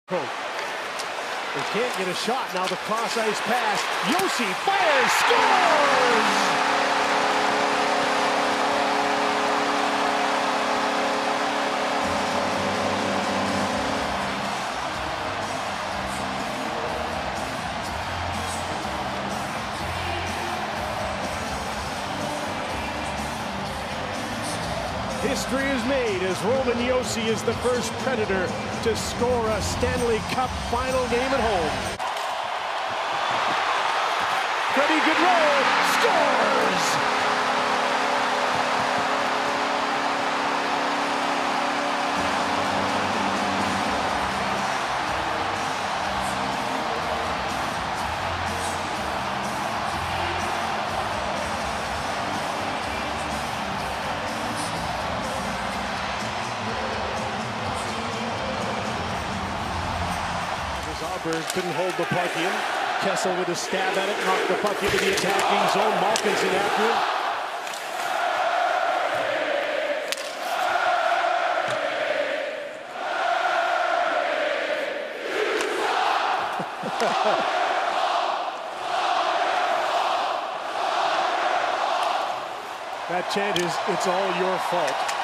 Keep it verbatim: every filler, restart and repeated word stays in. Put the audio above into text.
They can't get a shot. Now the cross ice pass. Josi fires, scores! History is made as Roman Josi is the first Predator to score a Stanley Cup final game at home. Freddie Gaudreau scores! Auburn couldn't hold the puck in. Kessel with a stab at it, knocked the puck into the attacking zone. Malkinson after it. That chant is, "It's all your fault."